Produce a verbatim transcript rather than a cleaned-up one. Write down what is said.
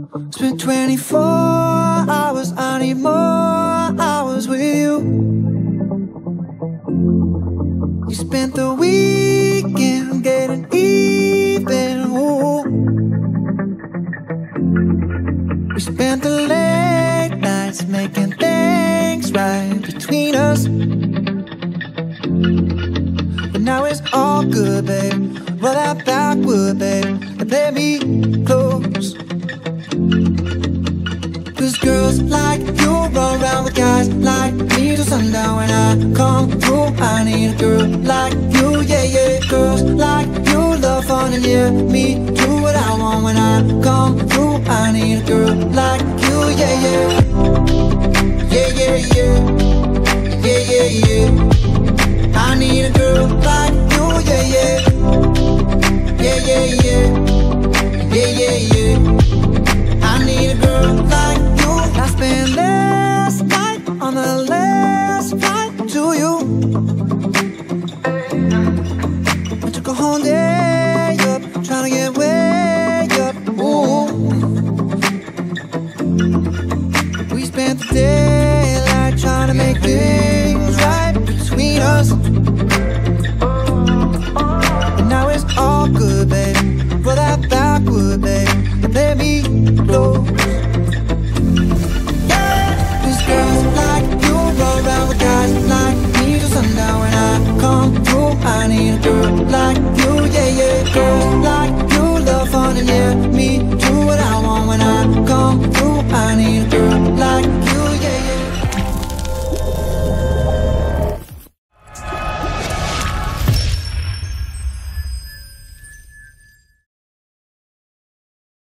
Spent twenty-four hours, I need more hours with you. You spent the weekend getting even, ooh. We spent the late nights making things right between us. But now it's all good, babe. Roll that backward, babe, and play me close. Cause girls like you run around with guys like me till sundown. When I come through, I need a girl like you, yeah, yeah. Girls like you love fun and yeah, me do what I want. When I come through, I need a girl like you, yeah, yeah.